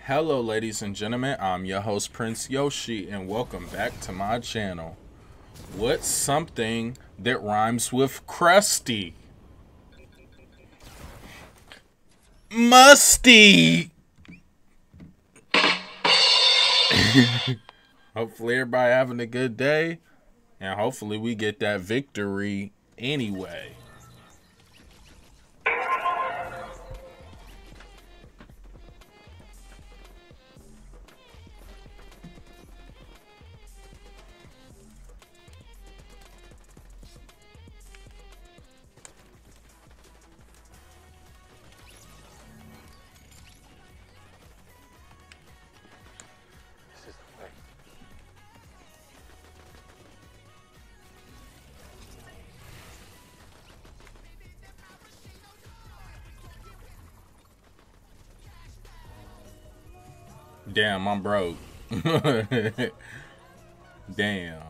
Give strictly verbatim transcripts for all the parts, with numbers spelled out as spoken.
Hello ladies and gentlemen, I'm your host Prince Yoshi and welcome back to my channel. What's something that rhymes with crusty? Musty! Hopefully everybody having a good day and hopefully we get that victory anyway. Damn, I'm broke. Damn.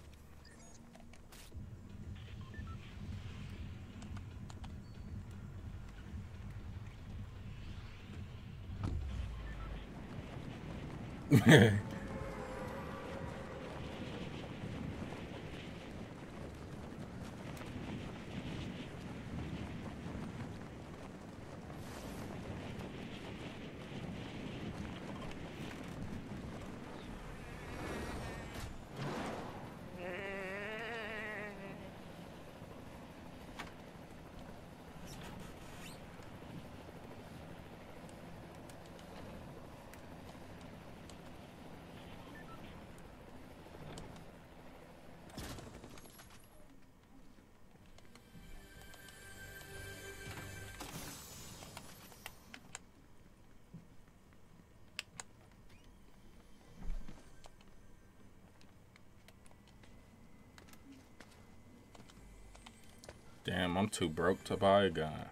Damn, I'm too broke to buy a gun.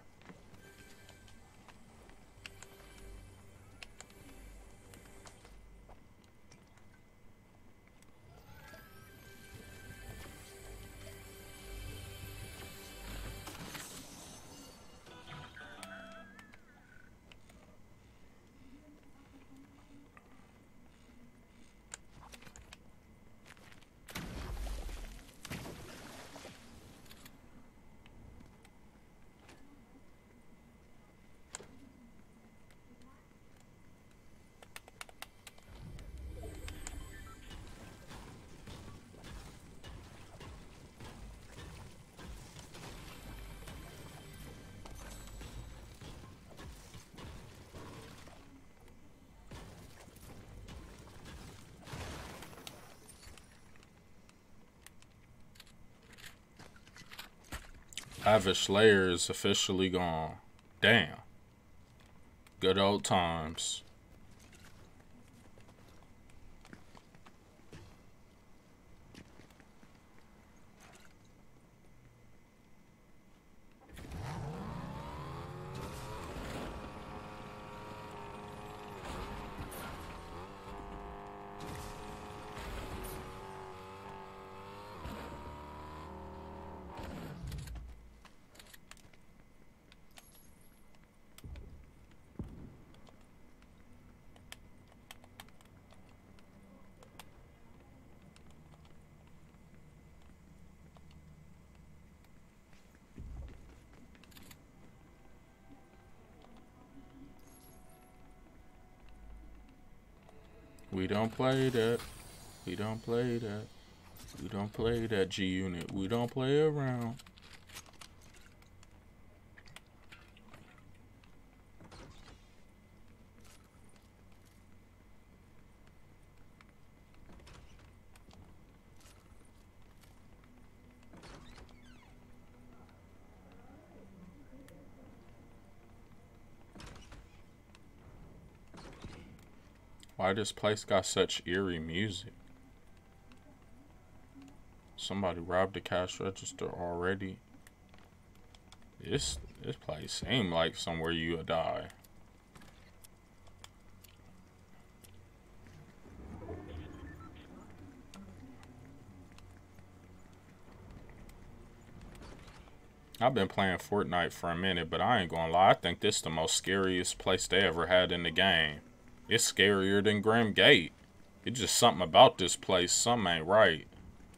Lavish Layer is officially gone. Damn. Good old times. We don't play that. We don't play that. We don't play that G unit. We don't play around. Why this place got such eerie music? Somebody robbed the cash register already. This this place seemed like somewhere you would die. I've been playing Fortnite for a minute, but I ain't gonna lie, I think this is the most scariest place they ever had in the game. It's scarier than Grim Gate. It's just something about this place. Something ain't right.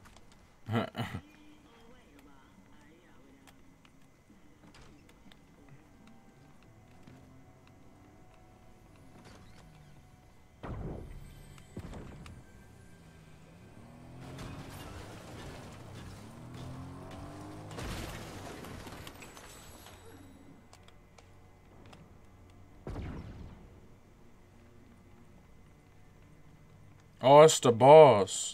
Oh, it's the boss.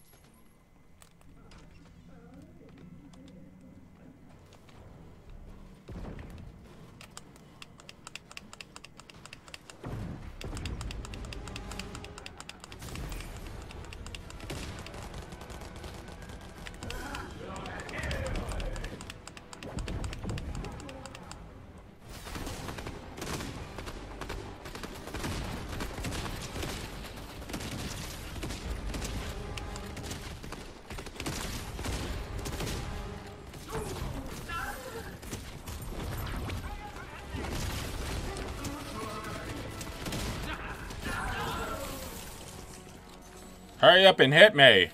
Hurry up and hit me.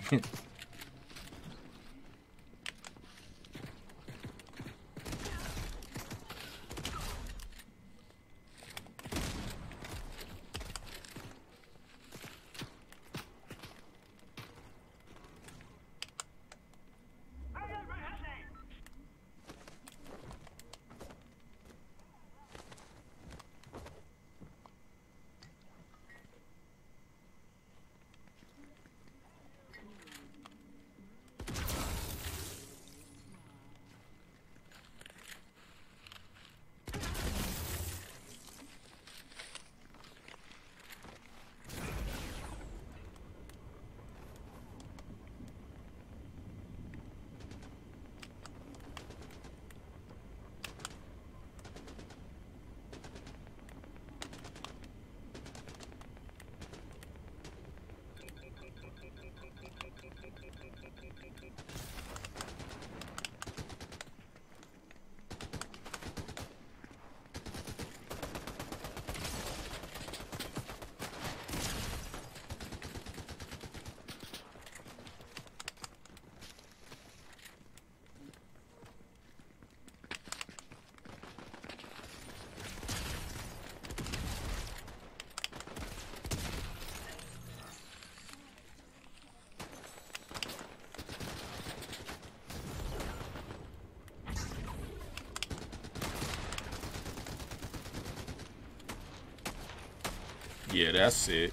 Yeah, that's it.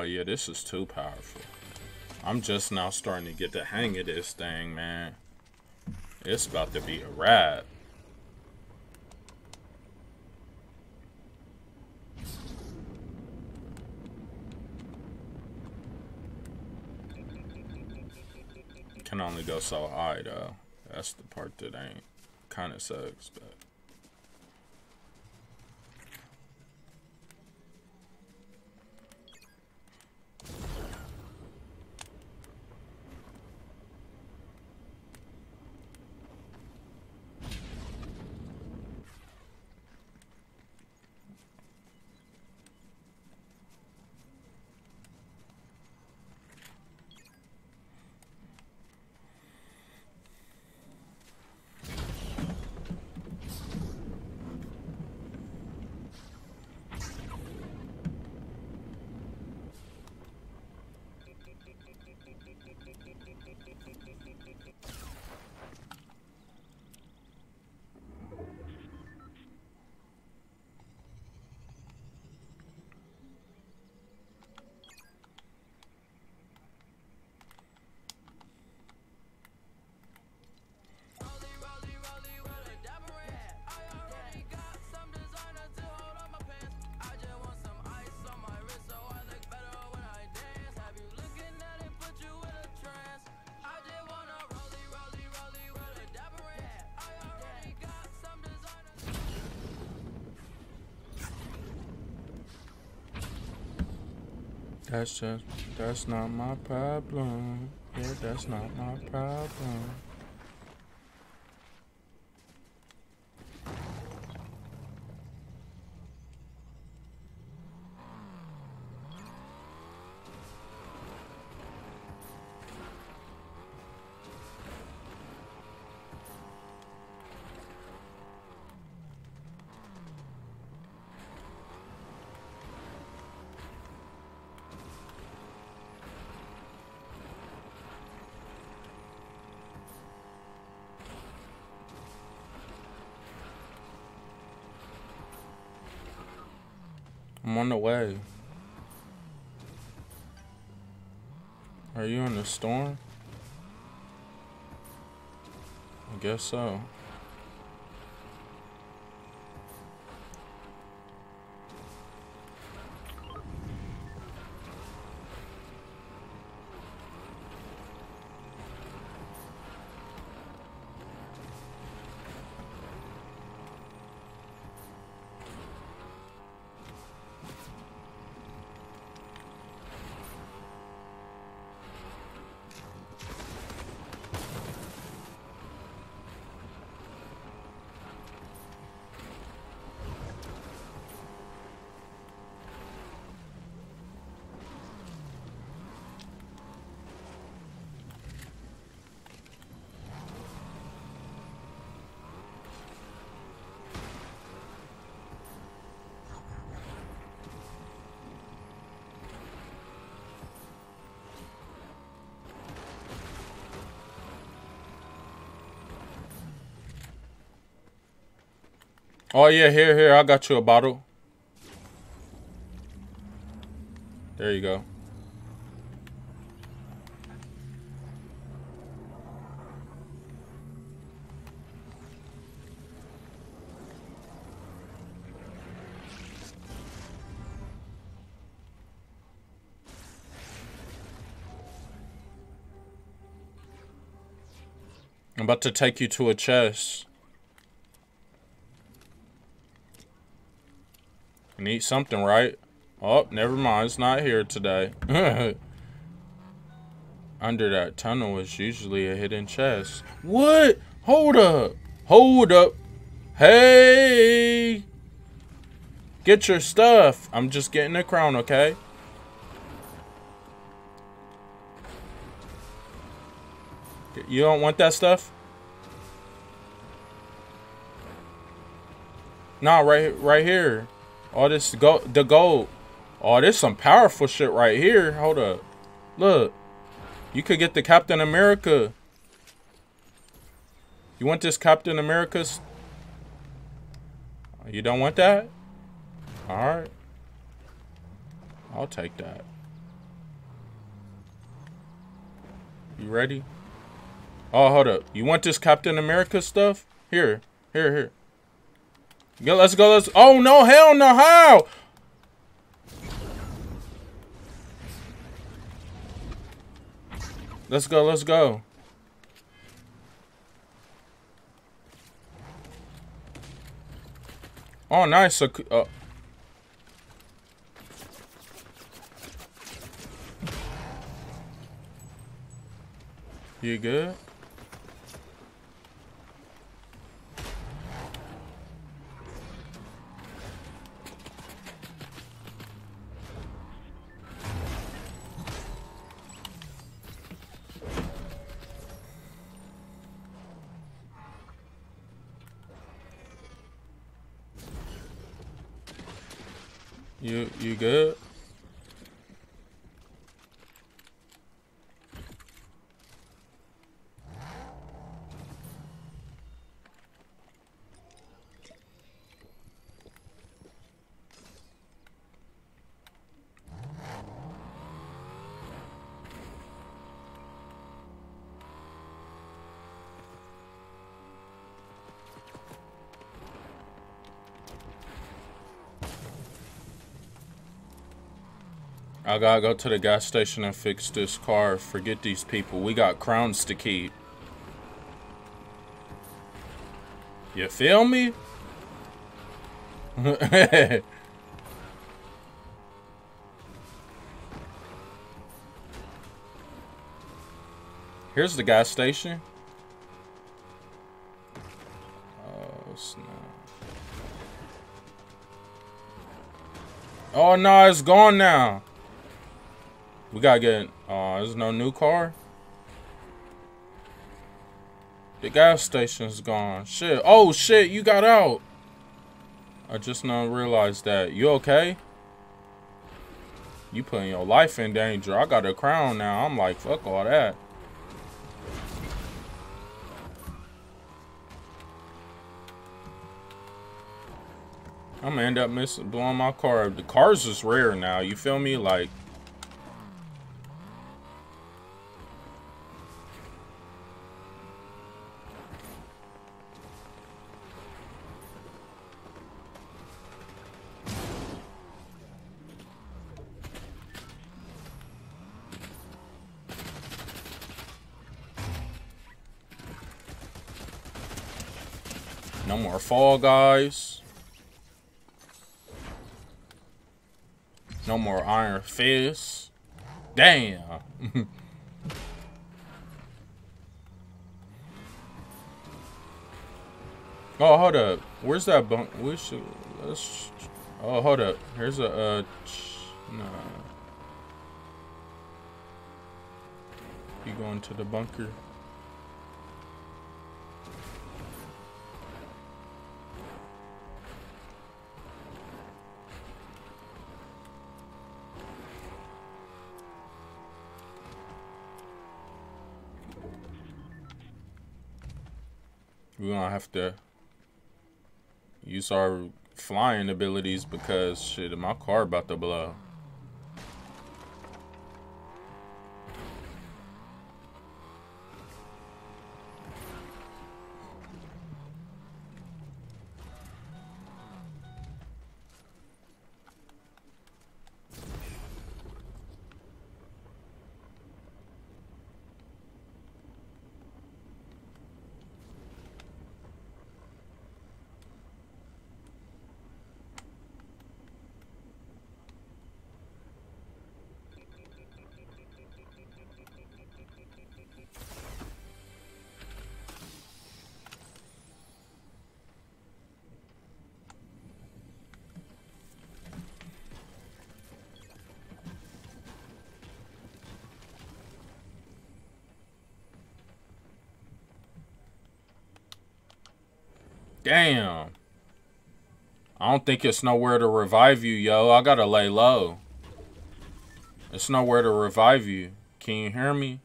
yeah, this is too powerful. I'm just now starting to get the hang of this thing, man. It's about to be a wrap. Can only go so high, though. That's the part that ain't kind of sucks, but. That's just, that's not my problem. Yeah, that's not my problem. I'm on the way. Are you in the storm? I guess so. Oh yeah, here, here, I got you a bottle. There you go. I'm about to take you to a chest. You need something, right? Oh, never mind. It's not here today. Under that tunnel is usually a hidden chest. What? Hold up. Hold up. Hey! Get your stuff. I'm just getting a crown, okay? You don't want that stuff? Nah, right, right here. All this gold, the gold. Oh, this some powerful shit right here. Hold up. Look. You could get the Captain America. You want this Captain America's? You don't want that? Alright. I'll take that. You ready? Oh, hold up. You want this Captain America stuff? Here. Here, here. Yeah, let's go. Let's. Oh, no. Hell no. How? Let's go. Let's go. Oh, nice. Uh, uh, you good? You you good? I gotta go to the gas station and fix this car. Forget these people. We got crowns to keep. You feel me? Here's the gas station. Oh, snap. Oh, no, it's gone now. We gotta get, oh, there's no new car? The gas station's gone. Shit. Oh, shit, you got out. I just now realized that. You okay? You putting your life in danger. I got a crown now. I'm like, fuck all that. I'm gonna end up missing, blowing my car up. The cars is rare now. You feel me? Like, no more Fall Guys. No more Iron Fist. Damn. Oh, hold up. Where's that bunk? We should. Let's. Oh, hold up. Here's a. Uh, nah. You going to the bunker? We're gonna have to use our flying abilities because shit, my car about to blow. Damn. I don't think it's nowhere to revive you, yo. I gotta lay low. It's nowhere to revive you. Can you hear me?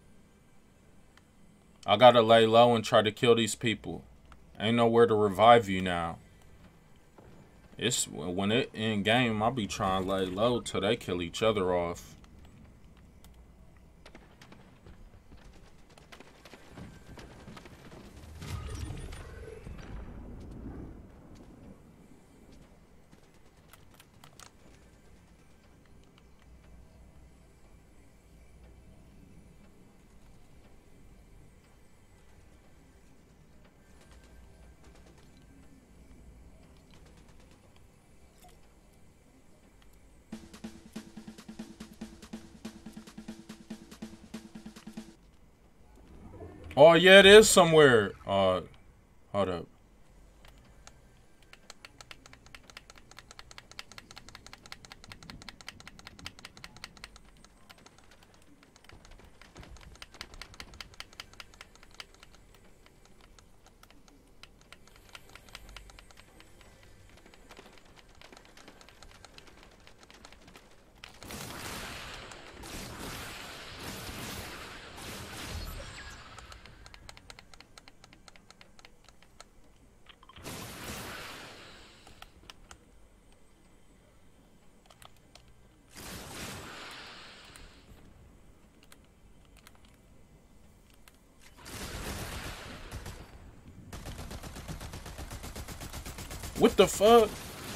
I gotta lay low and try to kill these people. Ain't nowhere to revive you now. It's when it in game, I'll be trying to lay low till they kill each other off. Oh, yeah, it is somewhere. Uh, hold up. What the fuck?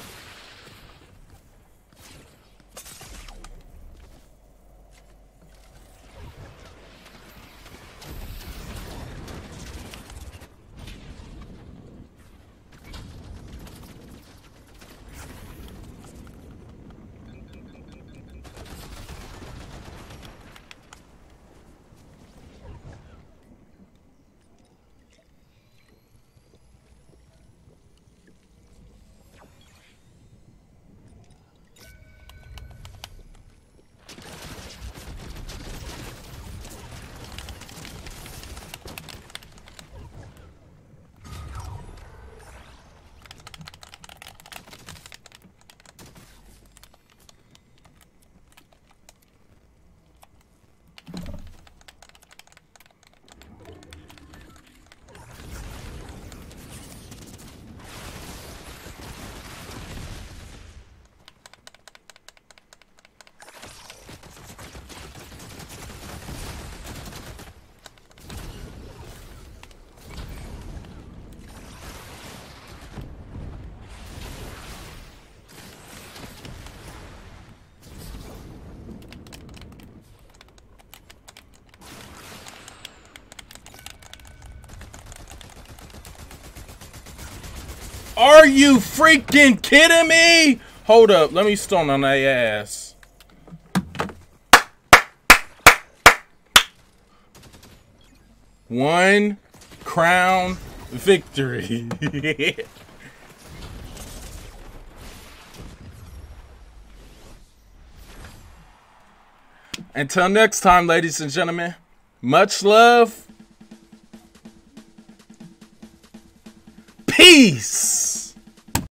Are you freaking kidding me? Hold up, let me stone on that ass. One crown victory. Until next time, ladies and gentlemen, much love.